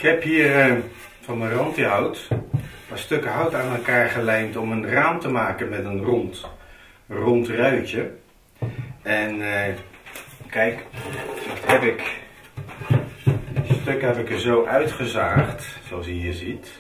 heb hier van mijn rantiehout een paar stukken hout aan elkaar gelijmd om een raam te maken met een rond ruitje. En kijk, dat heb ik, dit stuk heb ik er zo uitgezaagd, zoals je hier ziet.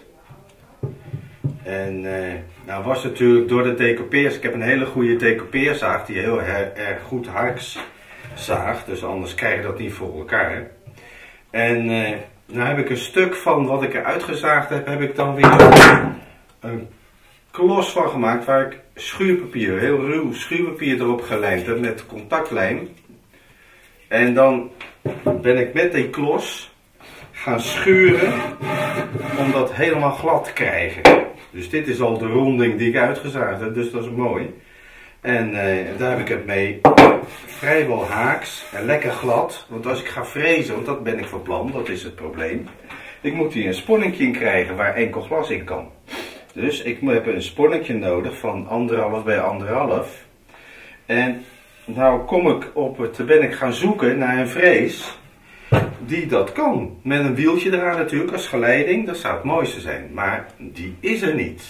En nou was natuurlijk door de decoupeers, ik heb een hele goede decoupeerzaag die heel erg goed harks zaagt, dus anders krijg je dat niet voor elkaar. En nou heb ik een stuk van wat ik eruit gezaagd heb ik dan weer een klos van gemaakt waar ik schuurpapier, heel ruw schuurpapier erop gelijmd heb met contactlijm. En dan ben ik met die klos gaan schuren om dat helemaal glad te krijgen. Dus dit is al de ronding die ik uitgezaagd heb, dus dat is mooi. En daar heb ik het mee vrijwel haaks en lekker glad. Want als ik ga frezen, want dat ben ik van plan, dat is het probleem. Ik moet hier een sponningje in krijgen waar enkel glas in kan. Dus ik heb een sponningje nodig van 1,5 bij 1,5. En nou ben ik gaan zoeken naar een frees die dat kan. Met een wieltje eraan natuurlijk als geleiding, dat zou het mooiste zijn. Maar die is er niet.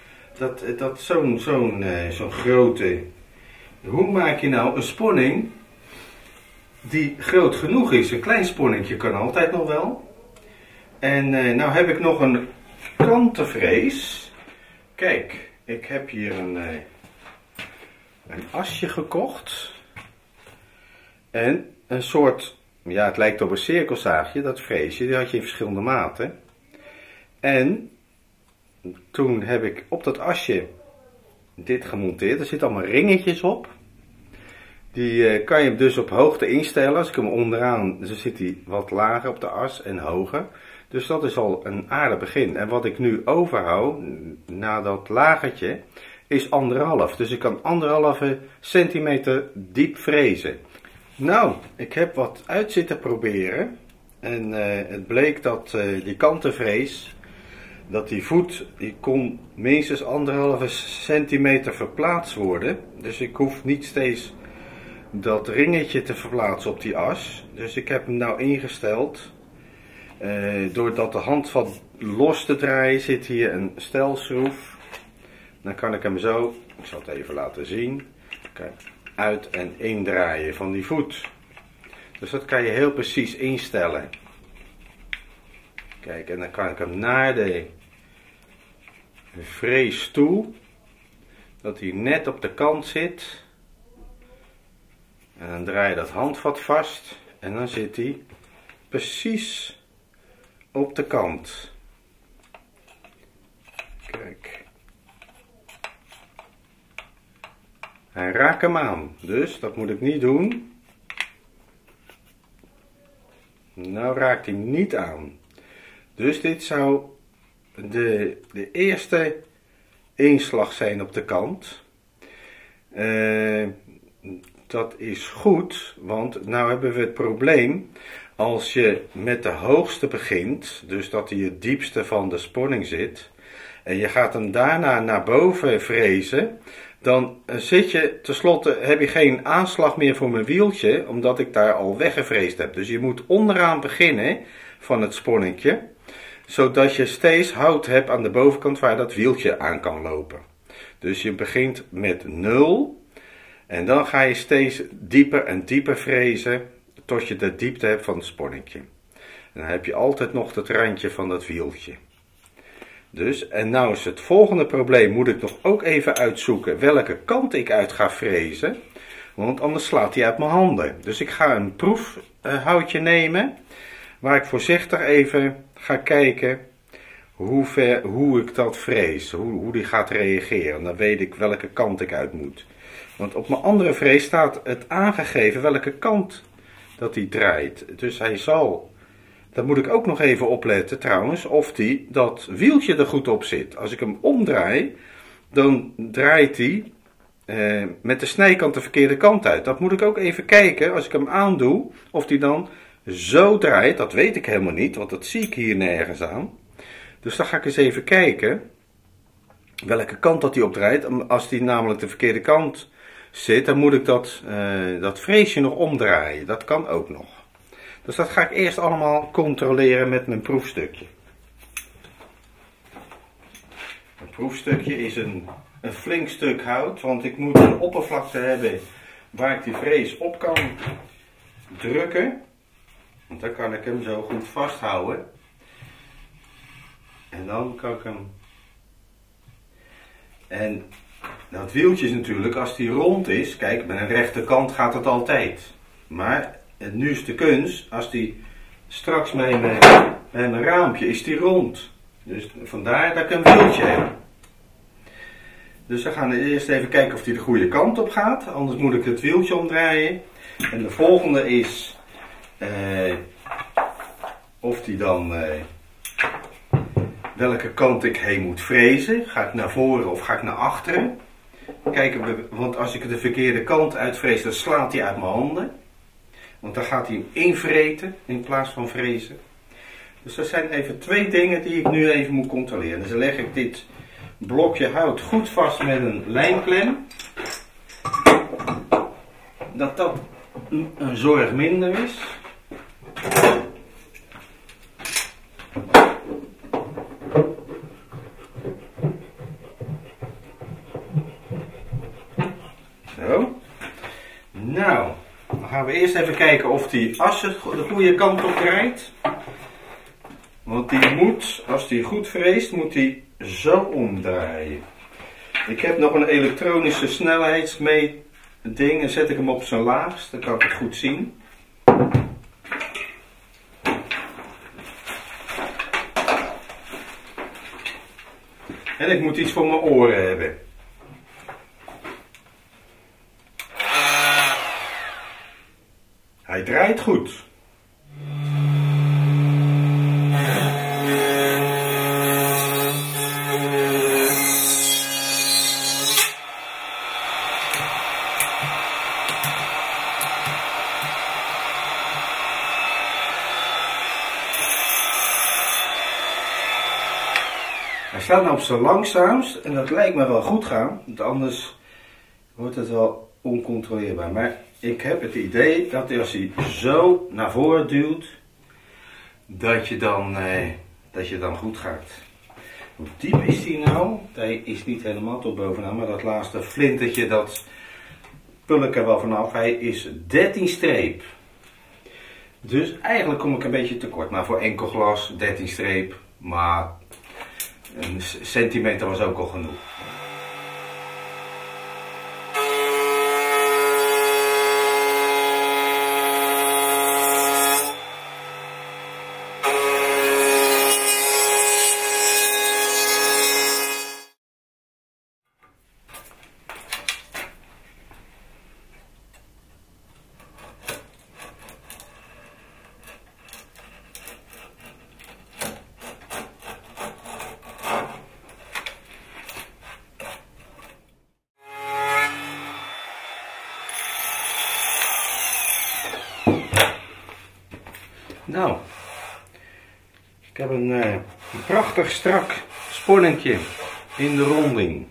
Zo'n grote... Hoe maak je nou een sponning die groot genoeg is? Een klein sponningje kan altijd nog wel. En nou heb ik nog een kantenvrees. Kijk, ik heb hier een asje gekocht. En een soort, ja het lijkt op een cirkelzaagje, dat vreesje, die had je in verschillende maten. En toen heb ik op dat asje dit gemonteerd. Er zitten allemaal ringetjes op. Die kan je dus op hoogte instellen. Als ik hem onderaan, dan zit hij wat lager op de as en hoger. Dus dat is al een aardig begin. En wat ik nu overhoud, na dat lagertje, is 1,5. Dus ik kan 1,5 centimeter diep frezen. Nou, ik heb wat uit zitten proberen. En het bleek dat die kantenvrees, dat die voet, die kon minstens 1,5 centimeter verplaatst worden. Dus ik hoef niet steeds dat ringetje te verplaatsen op die as. Dus ik heb hem nou ingesteld. Doordat de handvat los te draaien zit hier een stelschroef. Dan kan ik hem zo, ik zal het even laten zien, kijk, uit en indraaien van die voet. Dus dat kan je heel precies instellen. Kijk, en dan kan ik hem naar de frees toe, dat hij net op de kant zit. En dan draai je dat handvat vast en dan zit hij precies op de kant. Kijk. Hij raakt hem aan, dus dat moet ik niet doen. Nou raakt hij niet aan. Dus dit zou de eerste inslag zijn op de kant. Dat is goed, want nou hebben we het probleem. Als je met de hoogste begint, dus dat hij het diepste van de sponning zit, en je gaat hem daarna naar boven frezen, dan zit je, tenslotte heb je geen aanslag meer voor mijn wieltje, omdat ik daar al weggevreesd heb. Dus je moet onderaan beginnen van het sponningje, zodat je steeds hout hebt aan de bovenkant waar dat wieltje aan kan lopen. Dus je begint met 0 en dan ga je steeds dieper en dieper frezen tot je de diepte hebt van het sponningje. En dan heb je altijd nog het randje van dat wieltje. Dus, en nou is het volgende probleem, moet ik nog ook even uitzoeken welke kant ik uit ga frezen. Want anders slaat hij uit mijn handen. Dus ik ga een proefhoutje nemen, waar ik voorzichtig even ga kijken hoe ik dat frees, hoe die gaat reageren. Dan weet ik welke kant ik uit moet. Want op mijn andere frees staat het aangegeven welke kant dat hij draait. Dus hij zal, dat moet ik ook nog even opletten trouwens, of dat wieltje er goed op zit. Als ik hem omdraai, dan draait hij met de snijkant de verkeerde kant uit. Dat moet ik ook even kijken, als ik hem aandoe, of hij dan zo draait. Dat weet ik helemaal niet, want dat zie ik hier nergens aan. Dus dan ga ik eens even kijken welke kant dat hij op draait. Als hij namelijk de verkeerde kant zit, dan moet ik dat freesje nog omdraaien. Dat kan ook nog. Dus dat ga ik eerst allemaal controleren met mijn proefstukje. Een proefstukje is een flink stuk hout, want ik moet een oppervlakte hebben waar ik die frees op kan drukken. Want dan kan ik hem zo goed vasthouden. En dan kan ik hem... En dat wieltje is natuurlijk, als die rond is, kijk, met een rechte kant gaat het altijd. Maar nu is de kunst, als die straks bij mijn raampje is die rond. Dus vandaar dat ik een wieltje heb. Dus we gaan eerst even kijken of die de goede kant op gaat. Anders moet ik het wieltje omdraaien. En de volgende is of die dan welke kant ik heen moet frezen. Ga ik naar voren of ga ik naar achteren? Kijken, want als ik de verkeerde kant uitvrees, dan slaat hij uit mijn handen. Want dan gaat hij hem invreten in plaats van frezen. Dus dat zijn even twee dingen die ik nu even moet controleren. Dus dan leg ik dit blokje hout goed vast met een lijmklem. Dat een zorg minder is. Zo. Nou, dan gaan we eerst even kijken of die as de goede kant op draait. Want die moet, als die goed freest, moet die zo omdraaien. Ik heb nog een elektronische snelheidsmeet ding en zet ik hem op zijn laagst, dan kan ik het goed zien. En ik moet iets voor mijn oren hebben. Hij draait goed. Hij staat nou op zijn langzaamst en dat lijkt me wel goed gaan, want anders wordt het wel oncontroleerbaar. Maar ik heb het idee dat als hij zo naar voren duwt, dat je dan goed gaat. Hoe diep is die nou? Hij is niet helemaal tot bovenaan, maar dat laatste flintertje, dat pul ik er wel vanaf. Hij is 13 streep. Dus eigenlijk kom ik een beetje tekort. Maar voor enkel glas 13 streep, maar een centimeter was ook al genoeg. Nou, ik heb een prachtig strak sponningje in de ronding.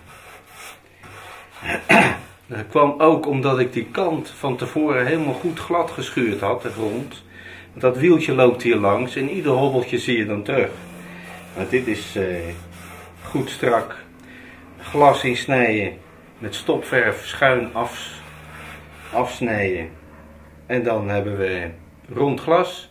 Dat kwam ook omdat ik die kant van tevoren helemaal goed glad geschuurd had, de grond. Dat wieltje loopt hier langs en ieder hobbeltje zie je dan terug. Maar dit is goed strak. Glas insnijden met stopverf schuin afsnijden. En dan hebben we rond glas.